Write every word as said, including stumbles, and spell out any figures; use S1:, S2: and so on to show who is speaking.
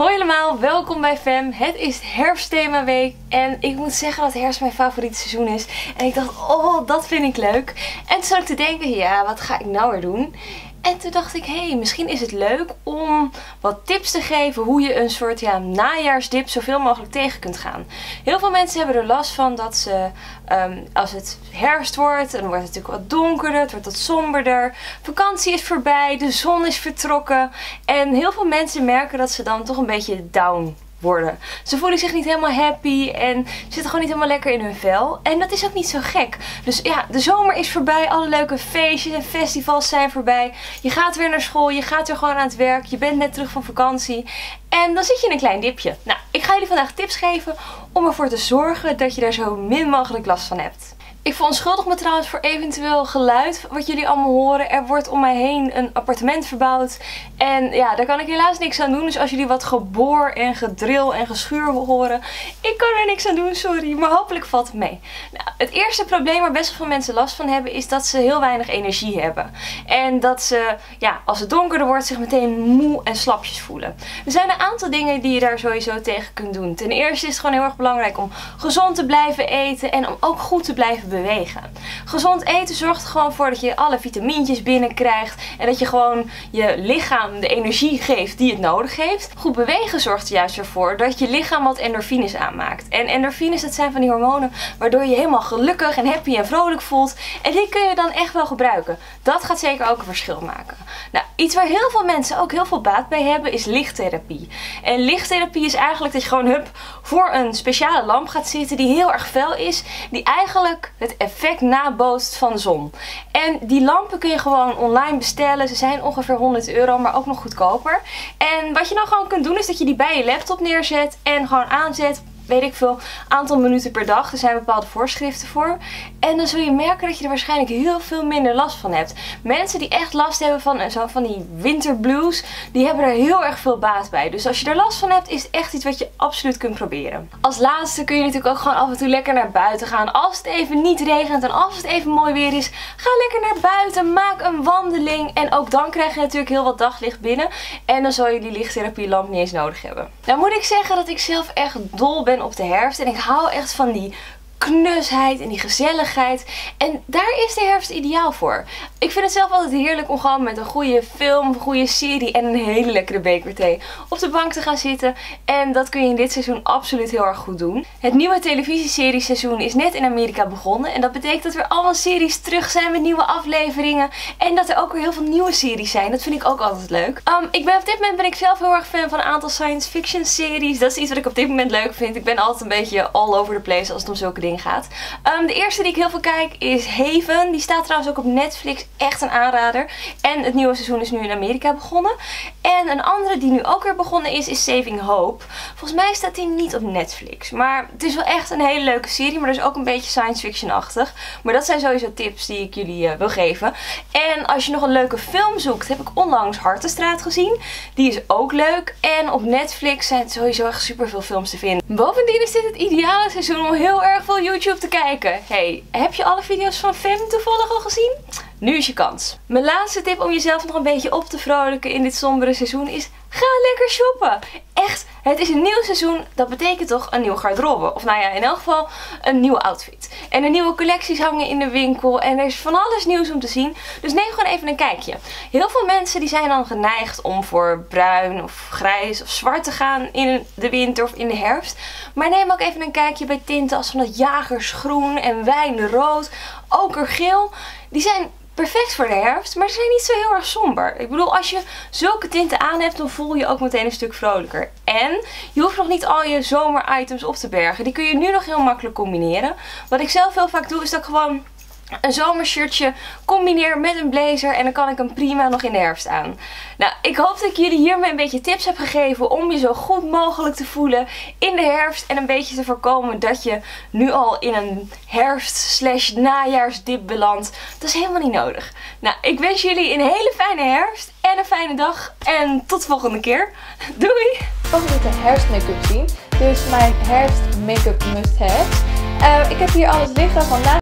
S1: Hoi allemaal, welkom bij Fem. Het is herfstthema week en ik moet zeggen dat herfst mijn favoriete seizoen is. En ik dacht, oh, dat vind ik leuk. En toen zat ik te denken, ja, wat ga ik nou weer doen? En toen dacht ik, hé, hey, misschien is het leuk om wat tips te geven hoe je een soort ja, najaarsdip zoveel mogelijk tegen kunt gaan. Heel veel mensen hebben er last van dat ze, um, als het herfst wordt, dan wordt het natuurlijk wat donkerder, het wordt wat somberder. Vakantie is voorbij, de zon is vertrokken. En heel veel mensen merken dat ze dan toch een beetje down worden. Ze voelen zich niet helemaal happy en zitten gewoon niet helemaal lekker in hun vel. En dat is ook niet zo gek. Dus ja, de zomer is voorbij, alle leuke feestjes en festivals zijn voorbij. Je gaat weer naar school, je gaat weer gewoon aan het werk, je bent net terug van vakantie. En dan zit je in een klein dipje. Nou, ik ga jullie vandaag tips geven om ervoor te zorgen dat je daar zo min mogelijk last van hebt. Ik verontschuldig me trouwens voor eventueel geluid wat jullie allemaal horen. Er wordt om mij heen een appartement verbouwd. En ja, daar kan ik helaas niks aan doen. Dus als jullie wat geboor en gedril en geschuur horen, ik kan er niks aan doen, sorry. Maar hopelijk valt het mee. Nou, het eerste probleem waar best wel veel mensen last van hebben, is dat ze heel weinig energie hebben. En dat ze, ja, als het donkerder wordt, zich meteen moe en slapjes voelen. Er zijn een aantal dingen die je daar sowieso tegen kunt doen. Ten eerste is het gewoon heel erg belangrijk om gezond te blijven eten en om ook goed te blijven bewegen. Gezond eten zorgt er gewoon voor dat je alle vitamintjes binnenkrijgt en dat je gewoon je lichaam de energie geeft die het nodig heeft. Goed bewegen zorgt er juist ervoor dat je lichaam wat endorfines aanmaakt. En endorfines, dat zijn van die hormonen waardoor je helemaal gelukkig en happy en vrolijk voelt. En die kun je dan echt wel gebruiken. Dat gaat zeker ook een verschil maken. Nou, iets waar heel veel mensen ook heel veel baat bij hebben is lichttherapie. En lichttherapie is eigenlijk dat je gewoon hup voor een speciale lamp gaat zitten die heel erg fel is, die eigenlijk het effect nabootst van de zon. En die lampen kun je gewoon online bestellen. Ze zijn ongeveer honderd euro, maar ook nog goedkoper. En wat je dan gewoon kunt doen is dat je die bij je laptop neerzet en gewoon aanzet, weet ik veel, aantal minuten per dag. Er zijn bepaalde voorschriften voor. En dan zul je merken dat je er waarschijnlijk heel veel minder last van hebt. Mensen die echt last hebben van, zo van die winterblues, die hebben er heel erg veel baat bij. Dus als je er last van hebt, is het echt iets wat je absoluut kunt proberen. Als laatste kun je natuurlijk ook gewoon af en toe lekker naar buiten gaan. Als het even niet regent en als het even mooi weer is, ga lekker naar buiten. Maak een wandeling. En ook dan krijg je natuurlijk heel wat daglicht binnen. En dan zal je die lichttherapielamp niet eens nodig hebben. Nou moet ik zeggen dat ik zelf echt dol ben op de herfst. En ik hou echt van die knusheid en die gezelligheid. En daar is de herfst ideaal voor. Ik vind het zelf altijd heerlijk om gewoon met een goede film, een goede serie en een hele lekkere beker thee op de bank te gaan zitten. En dat kun je in dit seizoen absoluut heel erg goed doen. Het nieuwe televisieserieseizoen is net in Amerika begonnen. En dat betekent dat er allemaal series terug zijn met nieuwe afleveringen. En dat er ook weer heel veel nieuwe series zijn. Dat vind ik ook altijd leuk. Um, ik ben op dit moment ben ik zelf heel erg fan van een aantal science fiction series. Dat is iets wat ik op dit moment leuk vind. Ik ben altijd een beetje all over the place als het om zulke dingen gaat. Um, de eerste die ik heel veel kijk is Haven. Die staat trouwens ook op Netflix. Echt een aanrader. En het nieuwe seizoen is nu in Amerika begonnen. En een andere die nu ook weer begonnen is, is Saving Hope. Volgens mij staat die niet op Netflix. Maar het is wel echt een hele leuke serie. Maar dus ook een beetje science fiction-achtig. Maar dat zijn sowieso tips die ik jullie uh, wil geven. En als je nog een leuke film zoekt, heb ik onlangs Hartenstraat gezien. Die is ook leuk. En op Netflix zijn sowieso echt super veel films te vinden. Bovendien is dit het ideale seizoen om heel erg veel YouTube te kijken. Hey, heb je alle video's van Fem toevallig al gezien? Nu is je kans. Mijn laatste tip om jezelf nog een beetje op te vrolijken in dit sombere seizoen is: ga lekker shoppen. Echt, het is een nieuw seizoen. Dat betekent toch een nieuwe garderobe. Of nou ja, in elk geval een nieuwe outfit. En de nieuwe collecties hangen in de winkel. En er is van alles nieuws om te zien. Dus neem gewoon even een kijkje. Heel veel mensen die zijn dan geneigd om voor bruin of grijs of zwart te gaan in de winter of in de herfst. Maar neem ook even een kijkje bij tinten als van dat jagersgroen en wijnrood, okergeel. Die zijn perfect voor de herfst, maar ze zijn niet zo heel erg somber. Ik bedoel, als je zulke tinten aan hebt, dan voel je ook meteen een stuk vrolijker. En je hoeft nog niet al je zomeritems op te bergen. Die kun je nu nog heel makkelijk combineren. Wat ik zelf heel vaak doe, is dat ik gewoon een zomershirtje combineer met een blazer en dan kan ik hem prima nog in de herfst aan. Nou, ik hoop dat ik jullie hiermee een beetje tips heb gegeven om je zo goed mogelijk te voelen in de herfst en een beetje te voorkomen dat je nu al in een herfst slash najaarsdip belandt. Dat is helemaal niet nodig. Nou, ik wens jullie een hele fijne herfst en een fijne dag en tot de volgende keer. Doei!
S2: Favoriete herfst make-up zien. Dus mijn herfst make-up must have. Uh, ik heb hier alles liggen van